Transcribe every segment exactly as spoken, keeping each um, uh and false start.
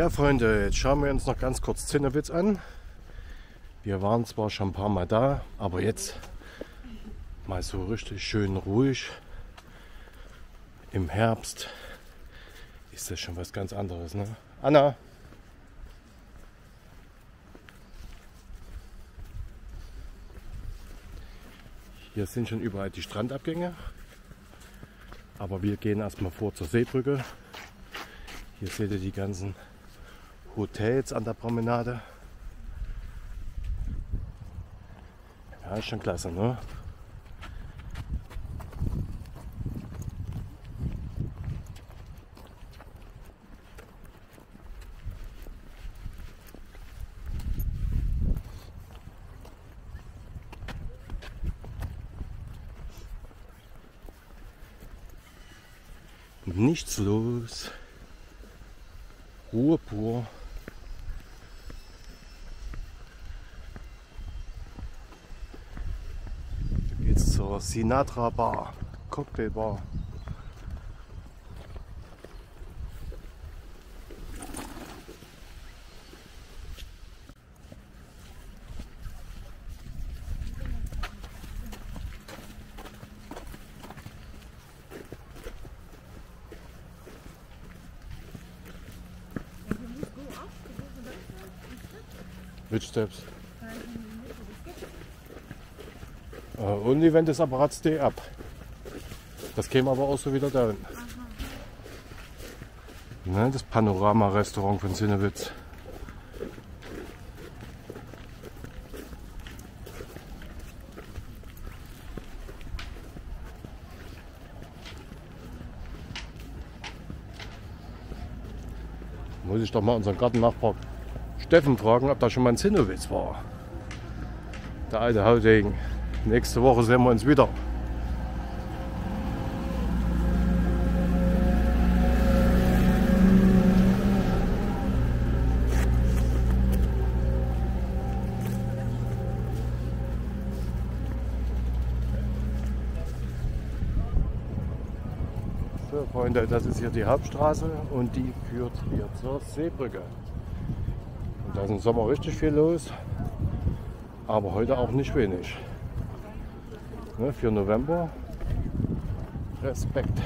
Ja, Freunde, jetzt schauen wir uns noch ganz kurz Zinnewitz an. Wir waren zwar schon ein paar Mal da, aber jetzt mal so richtig schön ruhig. Im Herbst ist das schon was ganz anderes, ne? Anna! Hier sind schon überall die Strandabgänge. Aber wir gehen erstmal vor zur Seebrücke. Hier seht ihr die ganzen Hotels an der Promenade. Ja, ist schon klasse, ne? Nichts los. Ruhe pur. Da geht's zur Sinatra Bar, Cocktail Bar. Which steps? Uh, only when this Apparat stay up. Das käme aber auch so wieder down. Ne, das Panorama-Restaurant von Zinnewitz. Muss ich doch mal unseren Gartennachbar Steffen fragen, ob da schon mal ein Zinnewitz war. Der alte Haudegen. Nächste Woche sehen wir uns wieder. So, Freunde, das ist hier die Hauptstraße und die führt hier zur Seebrücke. Und da ist im Sommer richtig viel los, aber heute auch nicht wenig. Ne, für November. Respekt.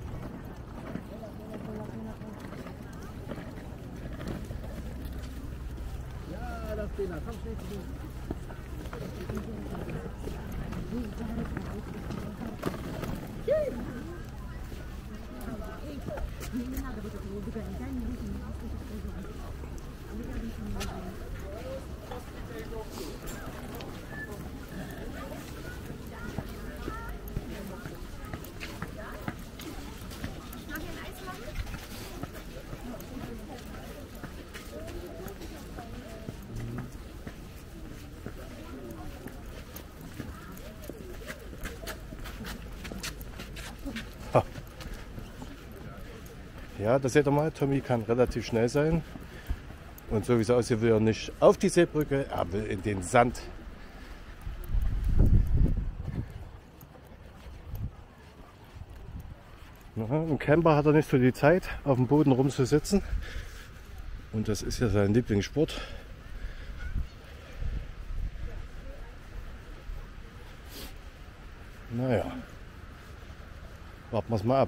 Ja, das Thema, komm schnell zu. Ja, das seht ihr mal, Tommy kann relativ schnell sein. Und so wie es aussieht, will er nicht auf die Seebrücke, er will in den Sand. Im Camper hat er nicht so die Zeit, auf dem Boden rumzusitzen. Und das ist ja sein Lieblingssport. Naja, warten wir es mal ab.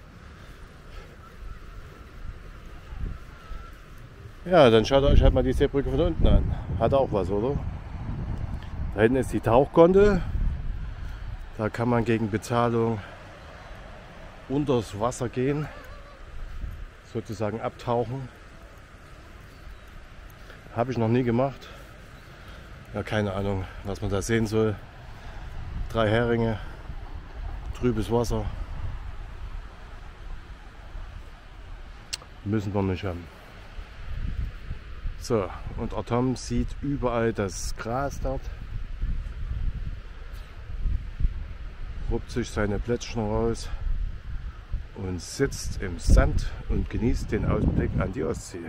Ja, dann schaut euch halt mal die Seebrücke von unten an. Hat auch was, oder? Da hinten ist die Tauchgondel. Da kann man gegen Bezahlung unters Wasser gehen. Sozusagen abtauchen. Habe ich noch nie gemacht. Ja, keine Ahnung, was man da sehen soll. Drei Heringe, trübes Wasser. Müssen wir nicht haben. So, und Atom sieht überall das Gras dort. Ruppt sich seine Plätzchen raus und sitzt im Sand und genießt den Ausblick an die Ostsee.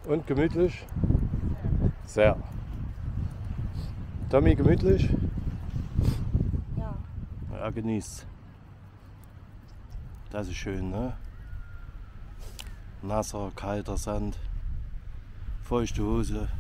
Und gemütlich? Sehr. Tommy, gemütlich? Ja. Ja, genießt. Das ist schön, ne? Nasser, kalter Sand, feuchte Hose.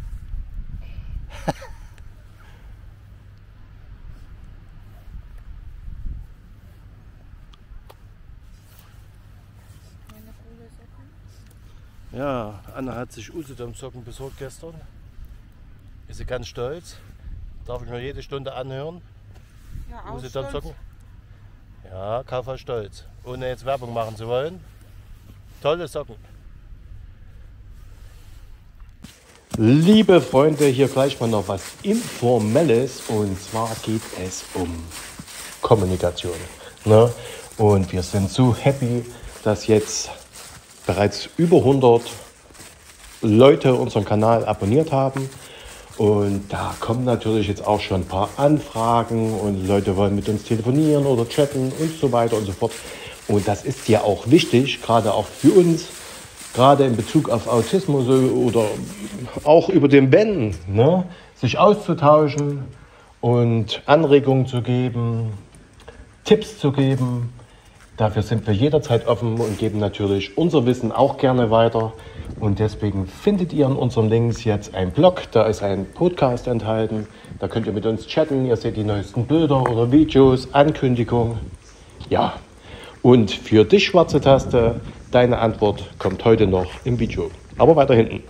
Meine coole Socken. Ja, Anna hat sich Usedom-Socken besorgt gestern. Ist sie ganz stolz. Darf ich mir jede Stunde anhören. Ja, auch Usedom-Socken. stolz. Ja, Kaufer stolz. Ohne jetzt Werbung machen zu wollen. Tolle Socken. Liebe Freunde, hier gleich mal noch was Informelles. Und zwar geht es um Kommunikation. Ne? Und wir sind so happy, dass jetzt bereits über hundert Leute unseren Kanal abonniert haben. Und da kommen natürlich jetzt auch schon ein paar Anfragen und Leute wollen mit uns telefonieren oder chatten und so weiter und so fort. Und das ist ja auch wichtig, gerade auch für uns, gerade in Bezug auf Autismus oder auch über den Ben, ne? Sich auszutauschen und Anregungen zu geben, Tipps zu geben. Dafür sind wir jederzeit offen und geben natürlich unser Wissen auch gerne weiter. Und deswegen findet ihr in unseren Links jetzt einen Blog, da ist ein Podcast enthalten. Da könnt ihr mit uns chatten, ihr seht die neuesten Bilder oder Videos, Ankündigungen. Ja, und für dich, schwarze Taste, deine Antwort kommt heute noch im Video. Aber weiter hinten.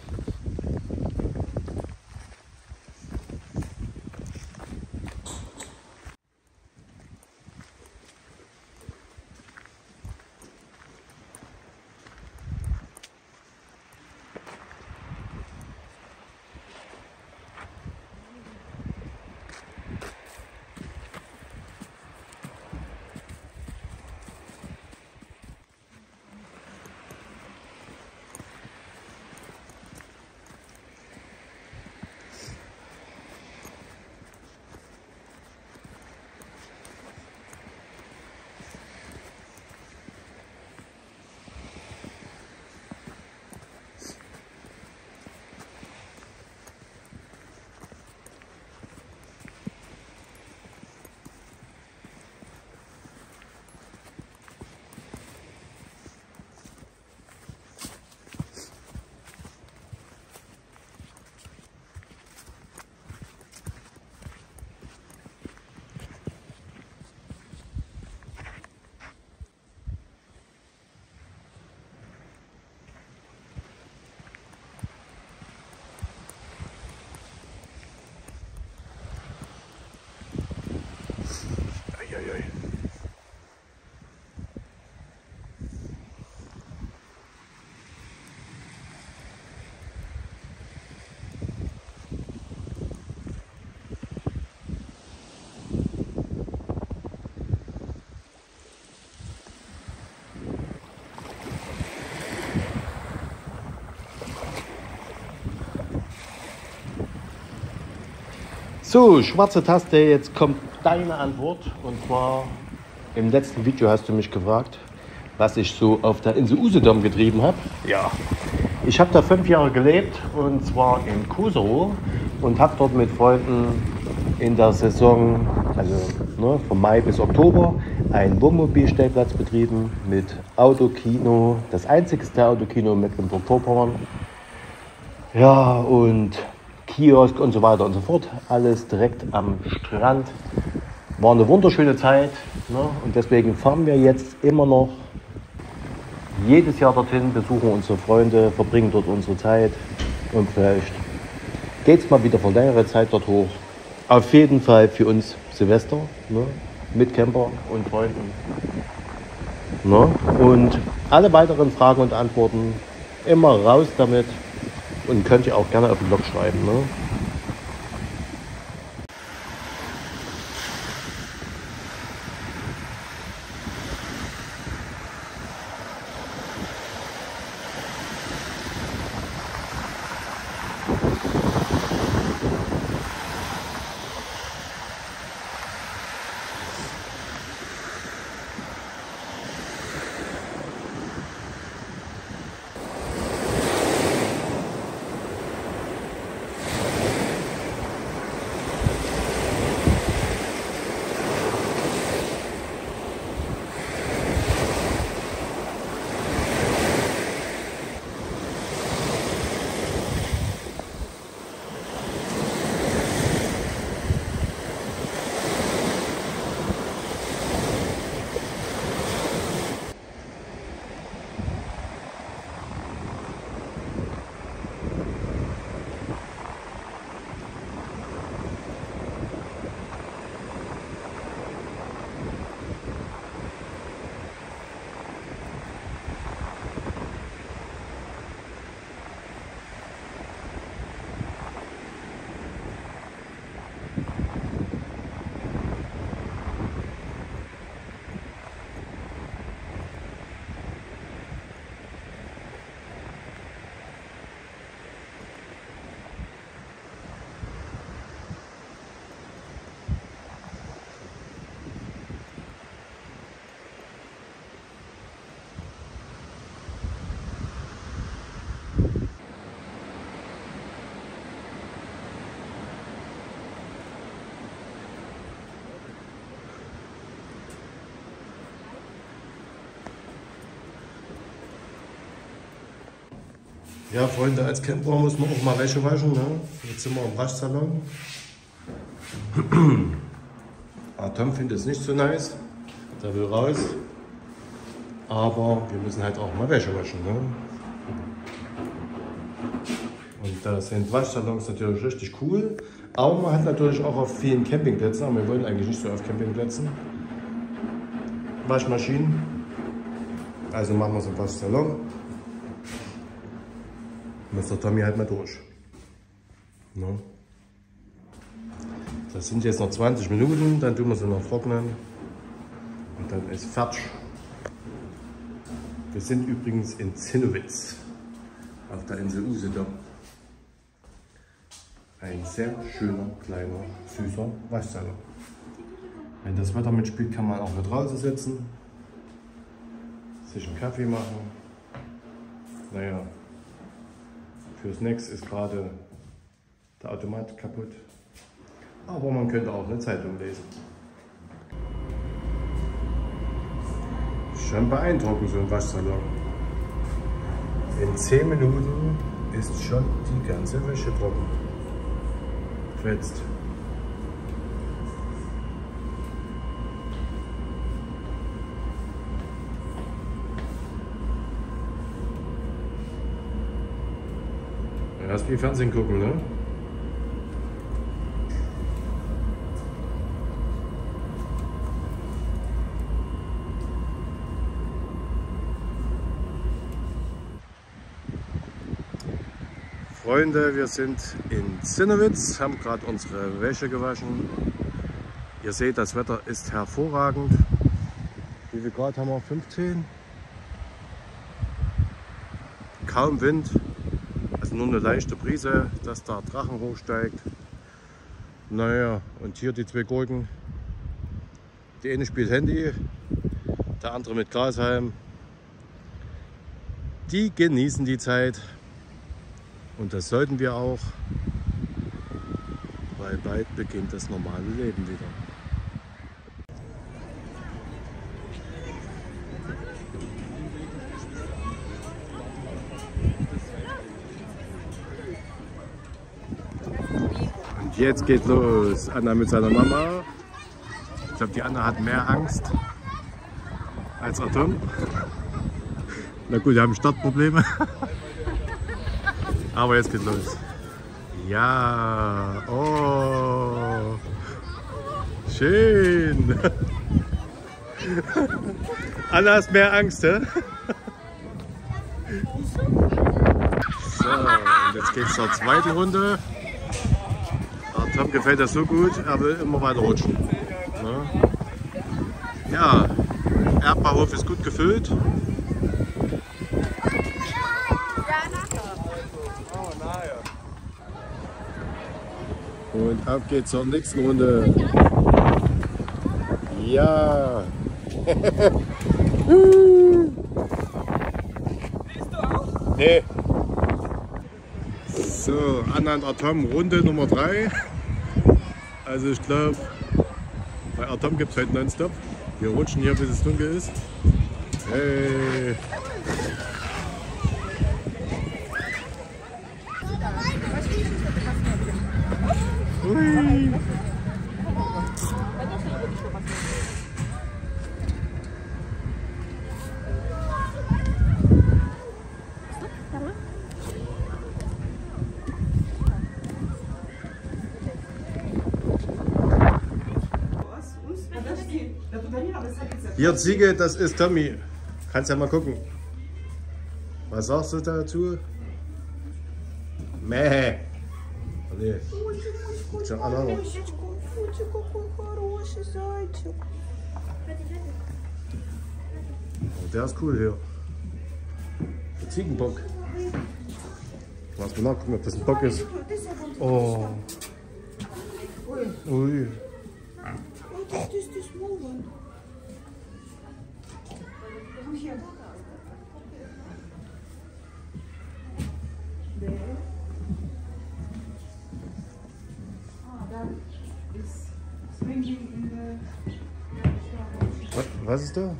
So, schwarze Taste, jetzt kommt deine Antwort. Und zwar im letzten Video hast du mich gefragt, was ich so auf der Insel Usedom getrieben habe. Ja, ich habe da fünf Jahre gelebt und zwar in Kusero und habe dort mit Freunden in der Saison, also ne, von Mai bis Oktober, einen Wohnmobilstellplatz betrieben mit Autokino, das einzigste Autokino in Mecklenburg-Vorpommern. Ja, und Kiosk und so weiter und so fort. Alles direkt am Strand. War eine wunderschöne Zeit. Ne? Und deswegen fahren wir jetzt immer noch jedes Jahr dorthin, besuchen unsere Freunde, verbringen dort unsere Zeit. Und vielleicht geht es mal wieder für längere Zeit dort hoch. Auf jeden Fall für uns Silvester, ne? Mit Camper und Freunden. Ne? Und alle weiteren Fragen und Antworten immer raus damit. Und könnt ihr auch gerne auf den Blog schreiben. Ne? Ja, Freunde, als Camper muss man auch mal Wäsche waschen. Ne? Jetzt sind wir im Waschsalon. Ah, Tom findet es nicht so nice. Der will raus. Aber wir müssen halt auch mal Wäsche waschen. Ne? Und da sind Waschsalons natürlich richtig cool. Aber man hat natürlich auch auf vielen Campingplätzen, aber wir wollen eigentlich nicht so auf Campingplätzen, Waschmaschinen. Also machen wir es im Waschsalon. Muss der Tommy halt mal durch. No. Das sind jetzt noch zwanzig Minuten, dann tun wir sie noch trocknen und dann ist fertig. Wir sind übrigens in Zinnowitz auf der Insel Usedom. Ein sehr schöner, kleiner, süßer Waschsalon. Wenn das Wetter mitspielt, kann man auch mit draußen sitzen, sich einen Kaffee machen. Naja, fürs Snacks ist gerade der Automat kaputt. Aber man könnte auch eine Zeitung lesen. Schon beeindruckend, so ein Waschsalon. In zehn Minuten ist schon die ganze Wäsche trocken. Fetzt. Erst wie Fernsehen gucken, ne? Freunde, wir sind in Zinnowitz, haben gerade unsere Wäsche gewaschen. Ihr seht, das Wetter ist hervorragend. Wie viel Grad haben wir? fünfzehn. Kaum Wind, also nur eine leichte Brise, dass der Drachen hochsteigt. Naja, und hier die zwei Gurken. Die eine spielt Handy, der andere mit Grashalm. Die genießen die Zeit. Und das sollten wir auch, weil bald beginnt das normale Leben wieder. Und jetzt geht los. Anna mit seiner Mama. Ich glaube, die Anna hat mehr Angst als Atom. Na gut, wir haben Startprobleme. Aber jetzt geht's los. Ja, oh, schön. Anna hat mehr Angst, hä? So, und jetzt geht's zur zweiten Runde. Der Tom gefällt das so gut, er will immer weiter rutschen. Ja, Erdbeerhof ist gut gefüllt. Und auf geht's zur nächsten Runde. Ja. Nee. So, Anna und Atom, Runde Nummer drei. Also ich glaube, bei Atom gibt es heute nonstop. Wir rutschen hier, bis es dunkel ist. Hey. Ui. Hier, Ziege, das ist Tommy. Kannst ja mal gucken. Was sagst du dazu? Mäh. Nee. Schon Anna noch. Oh, der ist cool hier. Der Ziegenbock. Lass mal nachgucken, ob das ein Bock ist. Oh. Ui. Was, was ist da?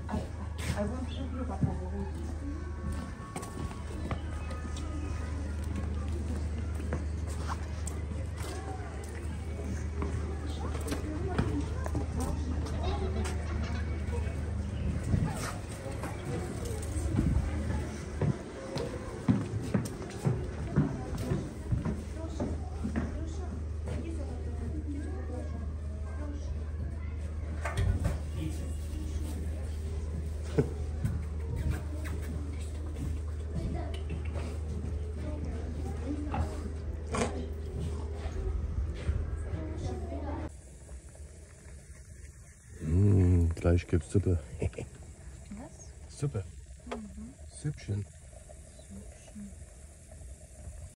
Gleich gibt's Suppe. Was? Suppe. Süppchen.